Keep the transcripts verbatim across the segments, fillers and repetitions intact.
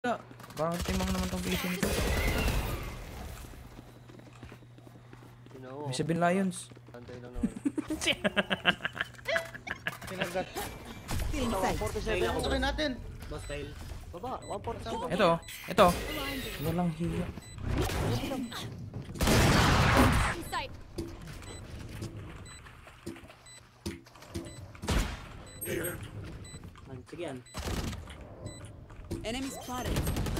Parang timang naman tong vision nito. May seven lions. Antay lang naman. Pinagat. one forty-seven ako rin natin. Boss tail. Baba, one forty-seven. Ito, ito. Walang hiya. Sige yan. Enemy spotted.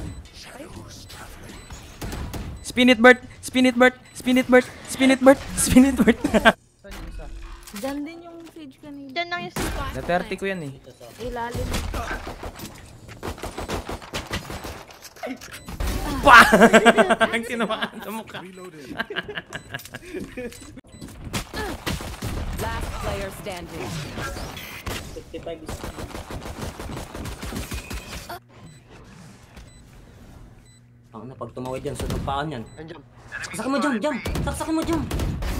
Spin it, Bert! Spin it, Bert! Spin it, Bert! Spin it, Bert! Spin it, Bert! Saan yung isa? Diyan din yung sage kanina. Diyan lang yung spot. Na thirty ko yan eh. Ilalim. Pa! Ang tinamaan sa mukha. Last player standing. fifty-five is... Ang na, pag tumawid yan, sunod paan yan. Andiyan. Saksakin mo, jump, jump! Saksakin mo, jump!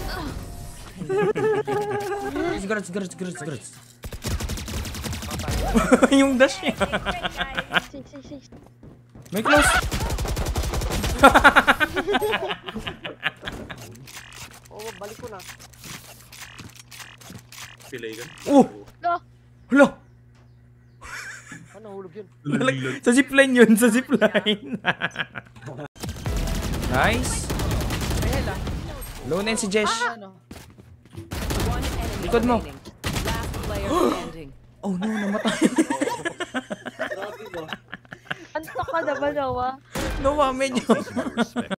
Sigaret, sigaret, sigaret, sigaret. Yung dash niya. Six, six, six. May close. Oo, balik ko na. Pilay ka? Oh! Lo. Hala! Ano, hulog yun? Sa zipline yun, sa zipline. Nice. Lone end si Jesh. One enemy Likod mo. remaining. Last player standing. Oh no, namatay. Antok ka na ba, Noah? No, medyo.